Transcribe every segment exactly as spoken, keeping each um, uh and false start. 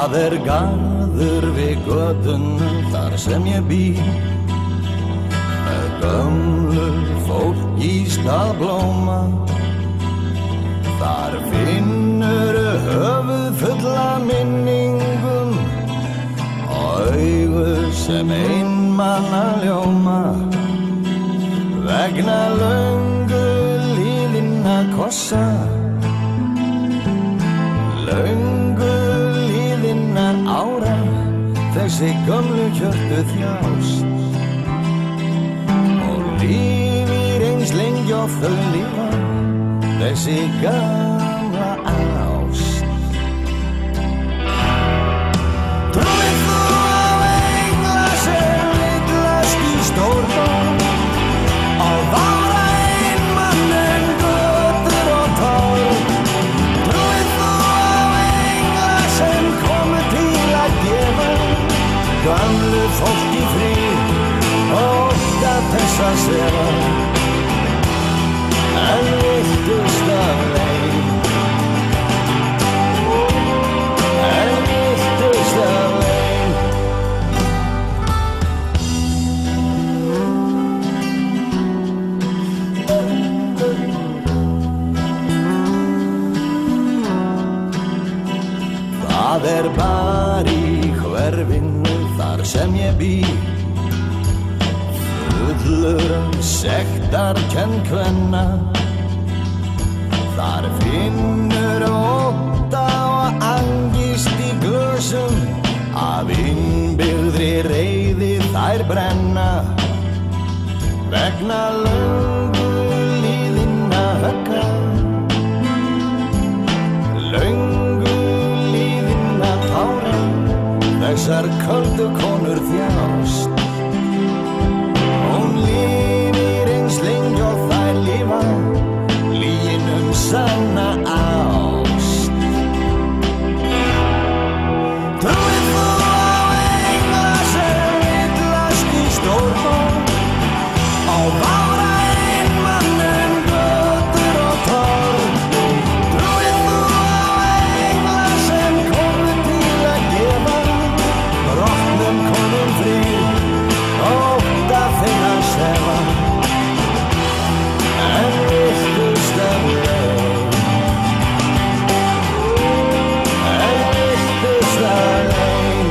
Það garður við götuna þar sem ég bý, með gömlu fólk í stað blóma. Þar finnur höfuð fulla minningum og augu sem einmanna ljóma. Vegna löngu líðinna kossa, löngu líðinna ára, þessi gömlu hjörtu þjást. Og lífir eins lengi og þau lífa, þessi gamla ást. Trúir þú á engla sem villast í stórbón og vara einmann götur og torg? Trúir þú á engla sem komu til að gefa gamlu fólki frið og ótta þess að sefa? En viltust af leið, en viltust af leið. Það bara í hverfinu þar sem ég bý, fullur sektarkennd kvenna. Þar finnur ótta og angist í glösum, af innbyggðri reiði þær brenna. Vegna löngu líðinna högga, löngu líðinna tára, þessar köldu konur þjást. Hún lifir eins lengi og þær lifa, lyginum sanna ást. Trúir þú á engla sem villast í stórbón og vara einmann götur og torg? Trúir þú á engla sem komu til að gefa brotnum konum frið og ótta þeirra sefa? En viltust af leið, en viltust af leið.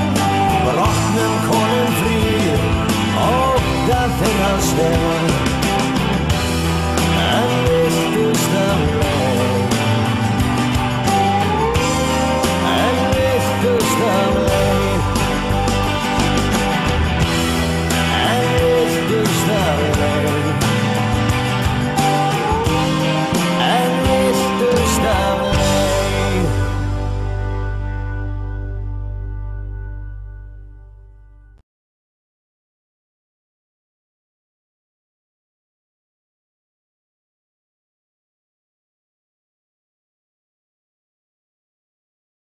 Þeirra svefa.